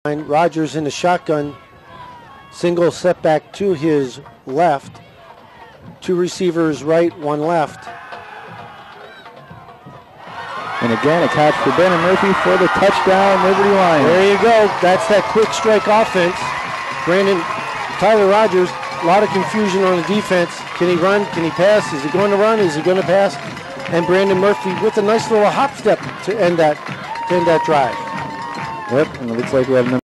Rogers in the shotgun, single setback to his left, two receivers right, one left. And again, a catch for Brandon Murphy for the touchdown, Liberty Lions. There you go. That's that quick strike offense. Tyler Rogers, a lot of confusion on the defense. Can he run? Can he pass? Is he going to run? Is he going to pass? And Brandon Murphy with a nice little hop step to end that drive. Yep, and it looks like we have